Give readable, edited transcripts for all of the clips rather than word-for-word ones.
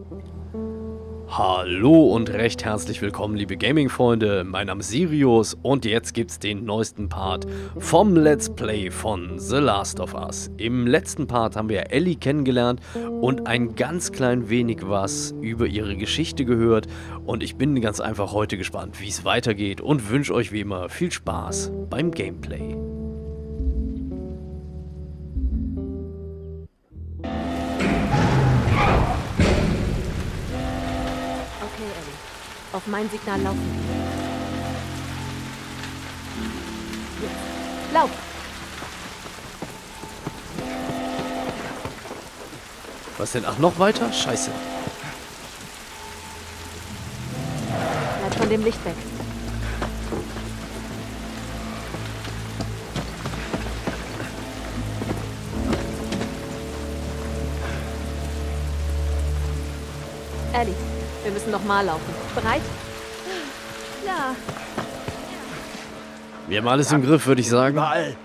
Hallo und recht herzlich willkommen, liebe Gaming-Freunde. Mein Name ist Sirius und jetzt gibt's den neuesten Part vom Let's Play von The Last of Us. Im letzten Part haben wir Ellie kennengelernt und ein ganz klein wenig was über ihre Geschichte gehört. Und ich bin ganz einfach heute gespannt, wie es weitergeht und wünsche euch wie immer viel Spaß beim Gameplay. Auf mein Signal laufen. Jetzt. Lauf! Was denn? Ach, noch weiter? Scheiße. Bleib von dem Licht weg. Ellie, wir müssen nochmal laufen. Bereit? Ja. Wir haben alles im Griff, würde ich sagen. Überall.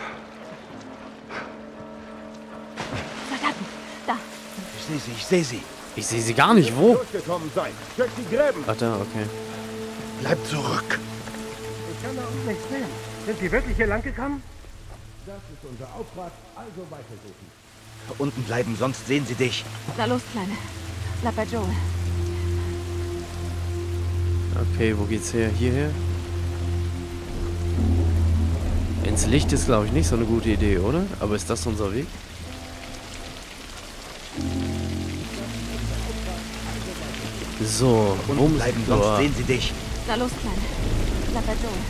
Soldaten, da. Ich sehe sie. Ich sehe sie gar nicht. Wo? Durchgekommen sein. Durch die Gräben. Ach da, okay. Bleib zurück. Ich kann da unten nichts sehen. Sind Sie wirklich hier lang gekommen? Das ist unser Auftrag, also weitersuchen. Unten bleiben, sonst sehen sie dich. Na los, Kleine. Bleib bei Joel. Okay, wo geht's her? Hierher? Ins Licht ist, glaube ich, nicht so eine gute Idee, oder? Aber ist das unser Weg? So, Unten bleiben, sonst sehen sie dich. Na los, Kleine. Bleib bei Joel.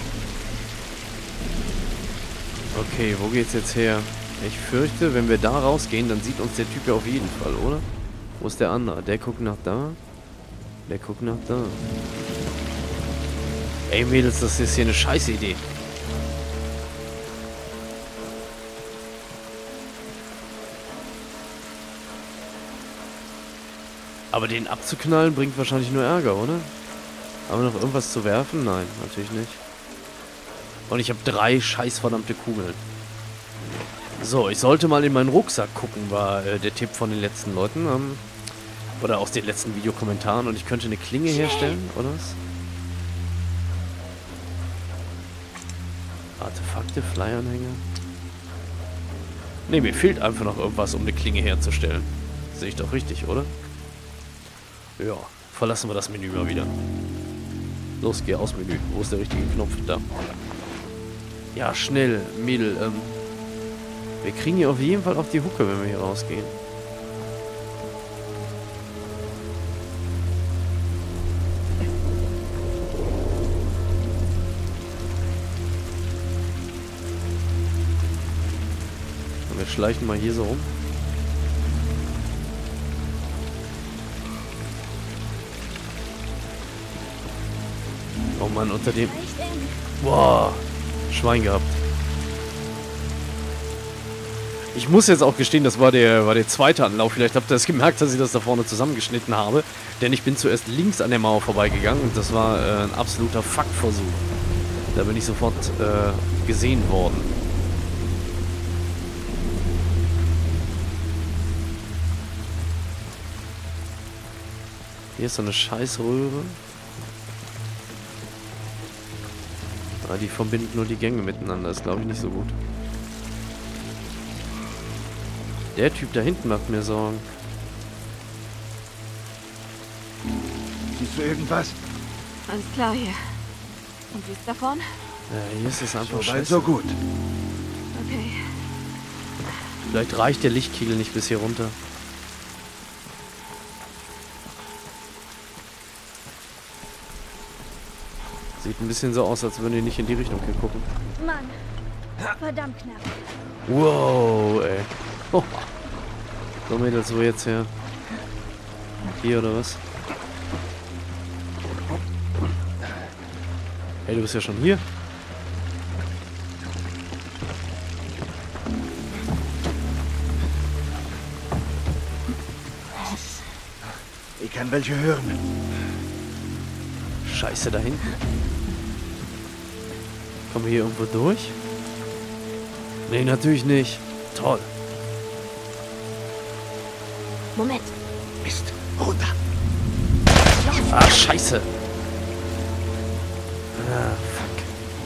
Okay, wo geht's jetzt her? Ich fürchte, wenn wir da rausgehen, dann sieht uns der Typ ja auf jeden Fall, oder? Wo ist der andere? Der guckt nach da. Der guckt nach da. Ey Mädels, das ist hier eine scheiße Idee. Aber den abzuknallen bringt wahrscheinlich nur Ärger, oder? Haben wir noch irgendwas zu werfen? Nein, natürlich nicht. Und ich habe 3 scheißverdammte Kugeln. So, ich sollte mal in meinen Rucksack gucken, war der Tipp von den letzten Leuten. Oder aus den letzten Videokommentaren. Und ich könnte eine Klinge herstellen, oder was? Artefakte, Flyeranhänger. Ne, mir fehlt einfach noch irgendwas, um eine Klinge herzustellen. Sehe ich doch richtig, oder? Ja, verlassen wir das Menü mal wieder. Los, geh aus Menü. Wo ist der richtige Knopf? Da. Ja, schnell, Mädel. Wir kriegen hier auf jeden Fall auf die Hucke, wenn wir hier rausgehen. Wir schleichen mal hier so rum. Oh Mann, unter dem... Boah, Schwein gehabt. Ich muss jetzt auch gestehen, das war der zweite Anlauf. Vielleicht habt ihr das gemerkt, dass ich das da vorne zusammengeschnitten habe. Denn ich bin zuerst links an der Mauer vorbeigegangen und das war ein absoluter Fuckversuch. Da bin ich sofort gesehen worden. Hier ist so eine Scheißröhre. Ah, die verbinden nur die Gänge miteinander. Ist, glaube ich, nicht so gut. Der Typ da hinten macht mir Sorgen. Siehst du irgendwas? Alles klar hier. Und wie ist da vorne? Ja, hier ist es einfach So weit, scheiße. so gut. Okay. Vielleicht reicht der Lichtkegel nicht bis hier runter. Sieht ein bisschen so aus, als würden die nicht in die Richtung hier gucken. Mann, verdammt knapp. Wow, ey. Oh. So, Mädels, wo jetzt her? Hier oder was? Hey, du bist ja schon hier. Ich kann welche hören. Scheiße, da hinten. Kommen wir hier irgendwo durch? Nee, natürlich nicht. Toll. Moment. Mist, runter. Ah, scheiße. Ah, fuck.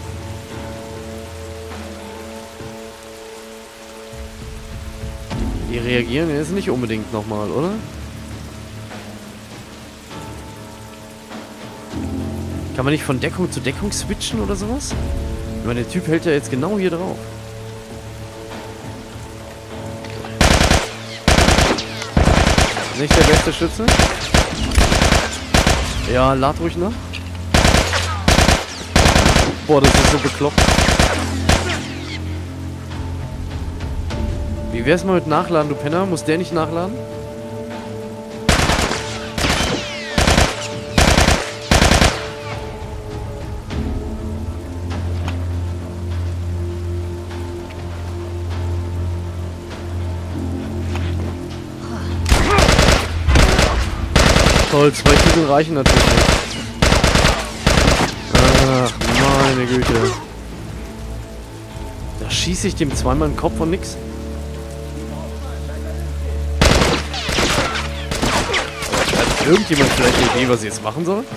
Die reagieren jetzt nicht unbedingt nochmal, oder? Kann man nicht von Deckung zu Deckung switchen oder sowas? Ich meine, der Typ hält ja jetzt genau hier drauf. Nicht der beste Schütze? Ja, lad ruhig nach. Boah, das ist so bekloppt. Wie wär's mal mit Nachladen, du Penner? Muss der nicht nachladen? Toll, 2 Titel reichen natürlich nicht. Ach, meine Güte. Da schieße ich dem zweimal in den Kopf und nix. Hat irgendjemand vielleicht eine Idee, was ich jetzt machen soll?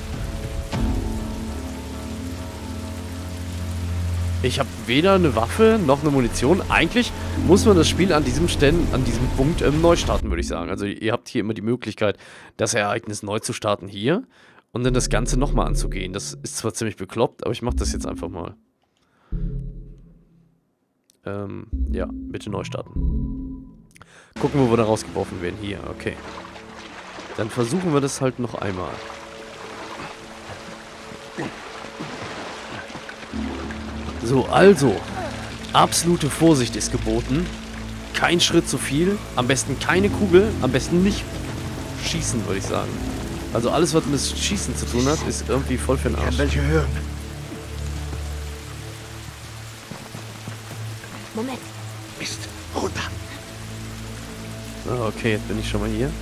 Ich habe weder eine Waffe noch eine Munition. Eigentlich muss man das Spiel an diesem Punkt neu starten, würde ich sagen. Also ihr habt hier immer die Möglichkeit, das Ereignis neu zu starten hier und dann das Ganze nochmal anzugehen. Das ist zwar ziemlich bekloppt, aber ich mache das jetzt einfach mal. Ja, bitte neu starten. Gucken, wo wir da rausgeworfen werden. Hier, okay. Dann versuchen wir das halt noch einmal. So, also, absolute Vorsicht ist geboten. Kein Schritt zu viel. Am besten keine Kugel. Am besten nicht schießen, würde ich sagen. Also alles, was mit Schießen zu tun hat, ist irgendwie voll für den Arsch. Welche hören? Moment. Mist, runter. Ah, okay, jetzt bin ich schon mal hier.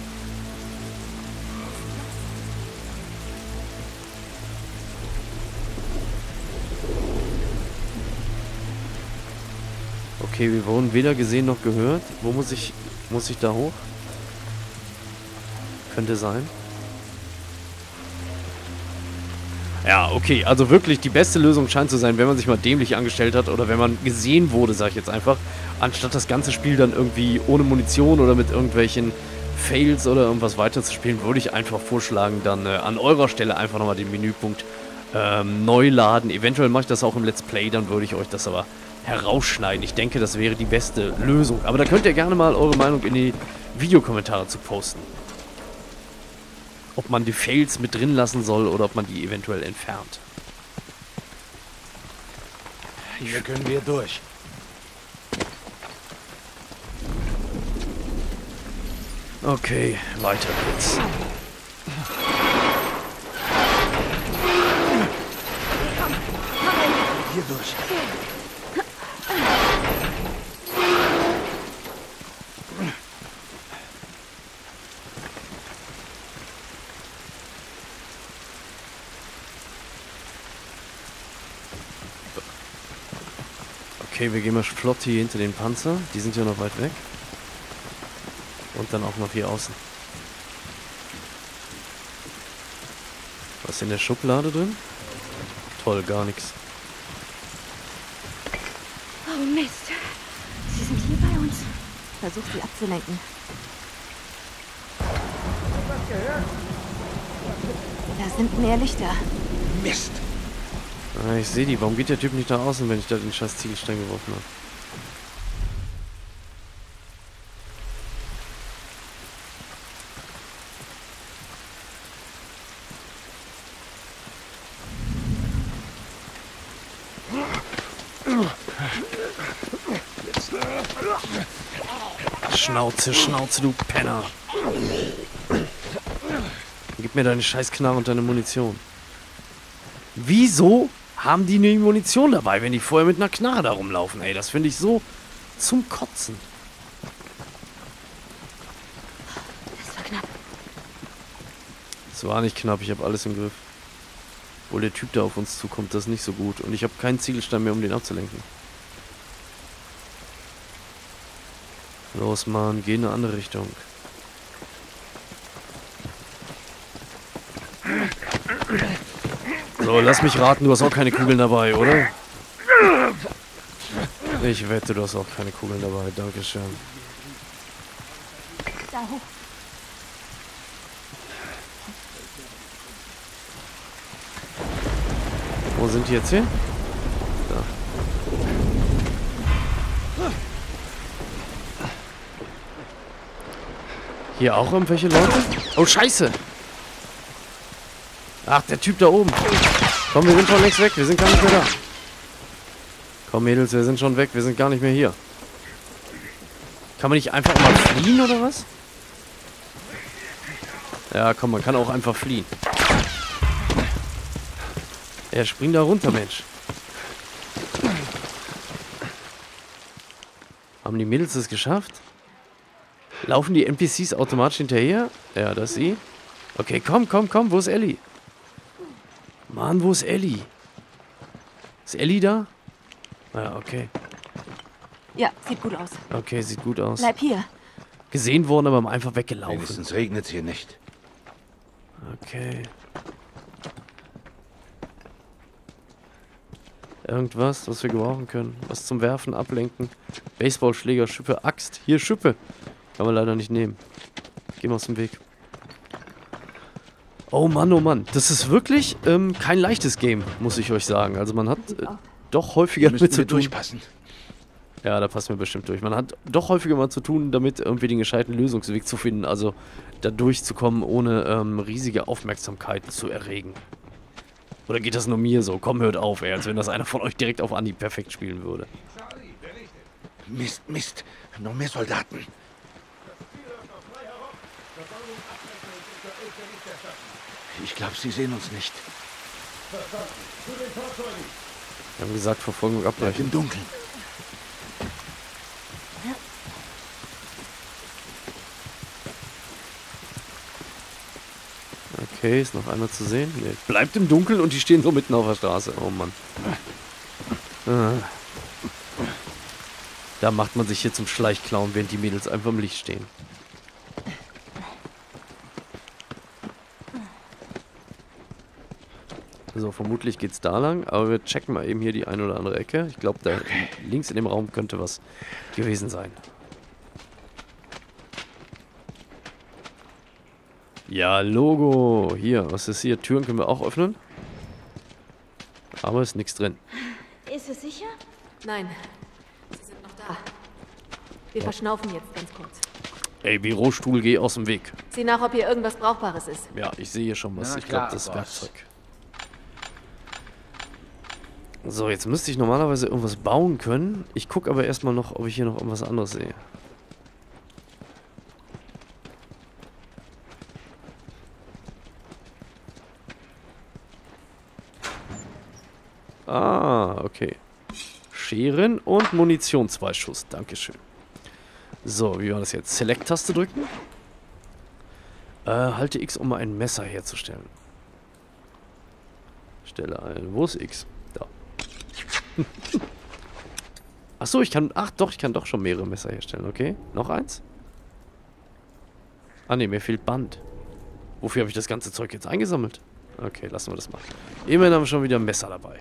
Okay, wir wurden weder gesehen noch gehört. Wo muss ich da hoch? Könnte sein. Ja, okay, also wirklich die beste Lösung scheint zu sein, wenn man sich mal dämlich angestellt hat oder wenn man gesehen wurde, sag ich jetzt einfach, anstatt das ganze Spiel dann irgendwie ohne Munition oder mit irgendwelchen Fails oder irgendwas weiterzuspielen, würde ich einfach vorschlagen, dann an eurer Stelle einfach nochmal den Menüpunkt neu laden. Eventuell mache ich das auch im Let's Play, dann würde ich euch das aber herausschneiden. Ich denke, das wäre die beste Lösung. Aber da könnt ihr gerne mal eure Meinung in die Videokommentare zu posten. Ob man die Fails mit drin lassen soll oder ob man die eventuell entfernt. Hier können wir durch. Okay, weiter geht's. Hier durch. Okay, wir gehen mal flott hier hinter den Panzer. Die sind ja noch weit weg. Und dann auch noch hier außen. Was ist in der Schublade drin? Toll, gar nichts. Oh Mist. Sie sind hier bei uns. Versuch sie abzulenken. Da sind mehr Lichter. Mist. Ah, ich sehe die. Warum geht der Typ nicht nach außen, wenn ich da den scheiß Ziegelstein geworfen habe? Schnauze, Schnauze, du Penner. Gib mir deine scheiß Knarre und deine Munition. Wieso haben die eine Munition dabei, wenn die vorher mit einer Knarre da rumlaufen? Ey, das finde ich so zum Kotzen. Das war knapp. Es war nicht knapp, ich habe alles im Griff. Obwohl der Typ da auf uns zukommt, das ist nicht so gut. Und ich habe keinen Ziegelstein mehr, um den abzulenken. Los, Mann, geh in eine andere Richtung. So, lass mich raten, du hast auch keine Kugeln dabei, oder? Ich wette, du hast auch keine Kugeln dabei. Dankeschön. Da hoch. Wo sind die jetzt hin? Da. Hier auch irgendwelche Leute? Oh, Scheiße! Ach, der Typ da oben. Komm, wir sind schon längst weg. Wir sind gar nicht mehr da. Komm, Mädels, wir sind schon weg. Wir sind gar nicht mehr hier. Kann man nicht einfach mal fliehen, oder was? Ja, komm, man kann auch einfach fliehen. Ja, spring da runter, Mensch. Haben die Mädels es geschafft? Laufen die NPCs automatisch hinterher? Ja, das ist sie. Okay, komm, komm, komm. Wo ist Ellie? Mann, wo ist Ellie? Ist Ellie da? Ja, okay. Ja, sieht gut aus. Okay, sieht gut aus. Bleib hier. Gesehen worden, aber einfach weggelaufen. Wenigstens regnet es hier nicht. Okay. Irgendwas, was wir gebrauchen können. Was zum Werfen, Ablenken. Baseballschläger, Schippe, Axt. Hier, Schippe. Kann man leider nicht nehmen. Gehen wir aus dem Weg. Oh Mann, oh Mann. Das ist wirklich kein leichtes Game, muss ich euch sagen. Also man hat doch häufiger damit zu tun. Durchpassen. Ja, da passen wir bestimmt durch. Man hat doch häufiger mal zu tun, damit irgendwie den gescheiten Lösungsweg zu finden. Also da durchzukommen, ohne riesige Aufmerksamkeit zu erregen. Oder geht das nur mir so? Komm, hört auf, ey. Als wenn das einer von euch direkt auf Anhieb perfekt spielen würde. Mist, Mist. Noch mehr Soldaten. Ich glaube, sie sehen uns nicht. Wir haben gesagt, Verfolgung Bleibt abbrechen. im Dunkeln. Okay, ist noch einer zu sehen? Nee. Bleibt im Dunkeln und die stehen so mitten auf der Straße. Oh Mann. Ah. Da macht man sich hier zum Schleichclown, während die Mädels einfach im Licht stehen. So, vermutlich geht's da lang, aber wir checken mal eben hier die eine oder andere Ecke. Ich glaube, da links in dem Raum könnte was gewesen sein. Ja, Logo. Hier, was ist hier? Türen können wir auch öffnen. Aber ist nichts drin. Ist es sicher? Nein, sie sind noch da. Wir verschnaufen jetzt ganz kurz. Ey, Bürostuhl, geh aus dem Weg. Sieh nach, ob hier irgendwas Brauchbares ist. Ja, ich sehe hier schon was. Na Ich glaube, klar, das ist Boss. Werkzeug. So, jetzt müsste ich normalerweise irgendwas bauen können. Ich gucke aber erstmal noch, ob ich hier noch irgendwas anderes sehe. Ah, okay. Scheren und Munition, 2 Schuss. Dankeschön. So, wie war das jetzt? Select-Taste drücken. Halte X, um ein Messer herzustellen. Stelle ein. Wo ist X? Da. Achso, ich kann... Ach doch, ich kann doch schon mehrere Messer herstellen. Okay, noch eins? Ah ne, mir fehlt Band. Wofür habe ich das ganze Zeug jetzt eingesammelt? Okay, lassen wir das mal. Immerhin haben wir schon wieder ein Messer dabei.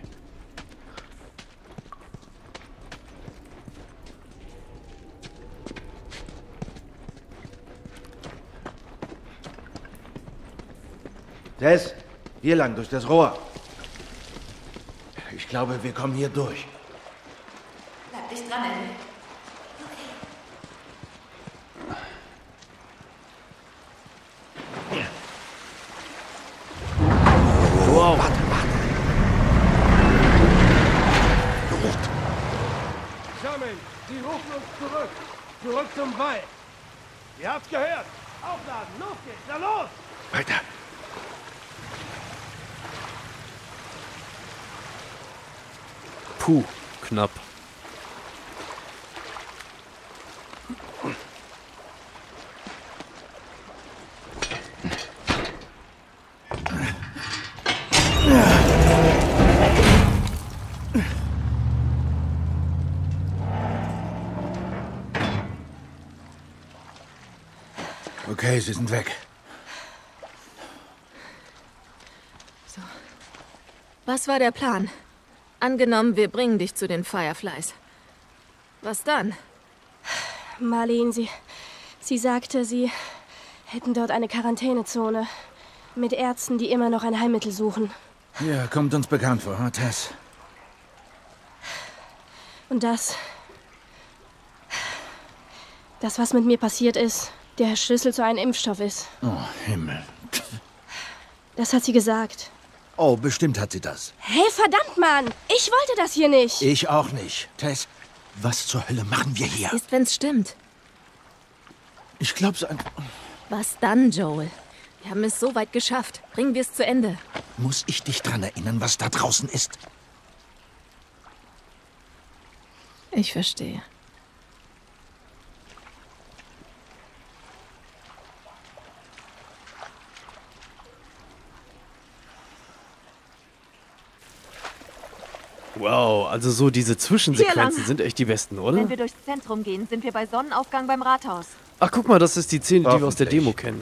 Tess, hier lang, durch das Rohr. Ich glaube, wir kommen hier durch. Bleib dich dran, Ellie. Wow. Sammeln! Sie rufen uns zurück! Zurück zum Wald! Ihr habt's gehört! Aufladen! Los geht's! Na los! Weiter. Puh, knapp. Okay, sie sind weg. So, Was war der Plan? Angenommen, wir bringen dich zu den Fireflies. Was dann? Marlene, sie sagte, sie hätten dort eine Quarantänezone. Mit Ärzten, die immer noch ein Heilmittel suchen. Ja, kommt uns bekannt vor, huh, Tess? Und das, was mit mir passiert ist, der Schlüssel zu einem Impfstoff ist. Oh, Himmel. Das hat sie gesagt. Oh, bestimmt hat sie das. Hey, verdammt, Mann! Ich wollte das hier nicht! Ich auch nicht. Tess, was zur Hölle machen wir hier? Ist, wenn's stimmt. Ich glaub's einfach. Was dann, Joel? Wir haben es so weit geschafft. Bringen wir es zu Ende. Muss ich dich dran erinnern, was da draußen ist? Ich verstehe. Wow, also so diese Zwischensequenzen sind echt die besten, oder? Wenn wir durchs Zentrum gehen, sind wir bei Sonnenaufgang beim Rathaus. Ach, guck mal, das ist die Szene, die wir aus der Demo kennen.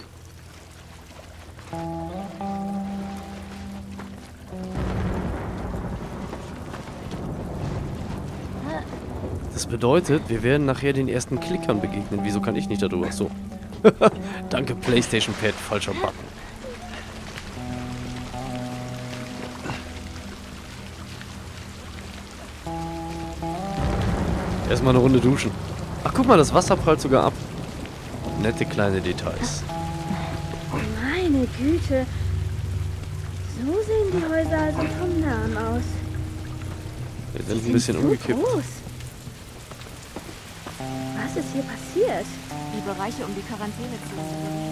Das bedeutet, wir werden nachher den ersten Klickern begegnen. Wieso kann ich nicht darüber? So. Danke, PlayStation Pad, falscher Button. Erstmal eine Runde duschen. Ach, guck mal, das Wasser prallt sogar ab. Nette kleine Details. Meine Güte. So sehen die Häuser also vom Nahen aus. Wir sind ein bisschen so umgekippt. groß. Was ist hier passiert? Die Bereiche um die Quarantänezone.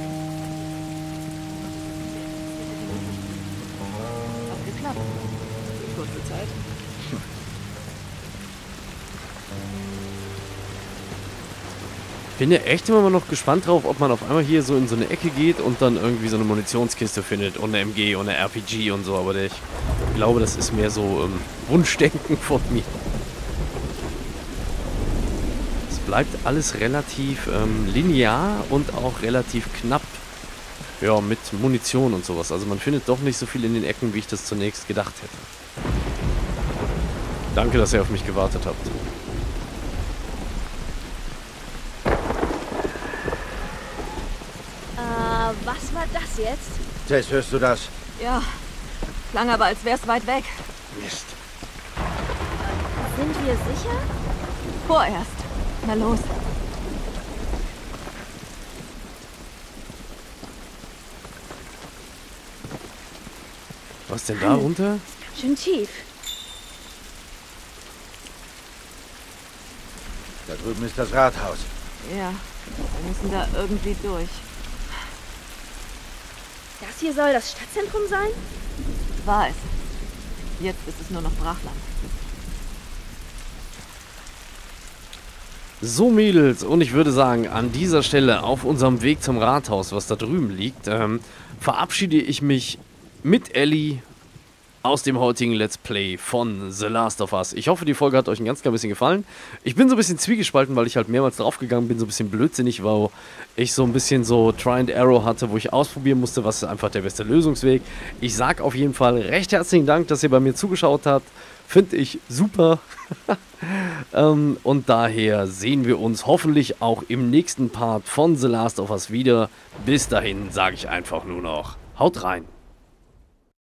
Hat geklappt. Für kurze Zeit. Ich bin ja echt immer mal noch gespannt drauf, ob man auf einmal hier so in so eine Ecke geht und dann irgendwie so eine Munitionskiste findet und eine MG und eine RPG und so, aber ich glaube, das ist mehr so Wunschdenken von mir. Es bleibt alles relativ linear und auch relativ knapp, ja, mit Munition und sowas. Also man findet doch nicht so viel in den Ecken, wie ich das zunächst gedacht hätte. Danke, dass ihr auf mich gewartet habt. Was war das jetzt? Tess, hörst du das? Ja, klang aber, als wär's weit weg. Mist. Sind wir sicher? Vorerst. Na los. Was denn da runter? Schön tief. Da drüben ist das Rathaus. Ja, wir müssen da irgendwie durch. Das hier soll das Stadtzentrum sein? War es. Jetzt ist es nur noch Brachland. So, Mädels, und ich würde sagen, an dieser Stelle auf unserem Weg zum Rathaus, was da drüben liegt, verabschiede ich mich mit Ellie aus dem heutigen Let's Play von The Last of Us. Ich hoffe, die Folge hat euch ein ganz klein bisschen gefallen. Ich bin so ein bisschen zwiegespalten, weil ich halt mehrmals draufgegangen bin, so ein bisschen blödsinnig, weil ich so ein bisschen so Try and Error hatte, wo ich ausprobieren musste, was ist einfach der beste Lösungsweg. Ich sag auf jeden Fall recht herzlichen Dank, dass ihr bei mir zugeschaut habt. Finde ich super. Und daher sehen wir uns hoffentlich auch im nächsten Part von The Last of Us wieder. Bis dahin sage ich einfach nur noch, haut rein.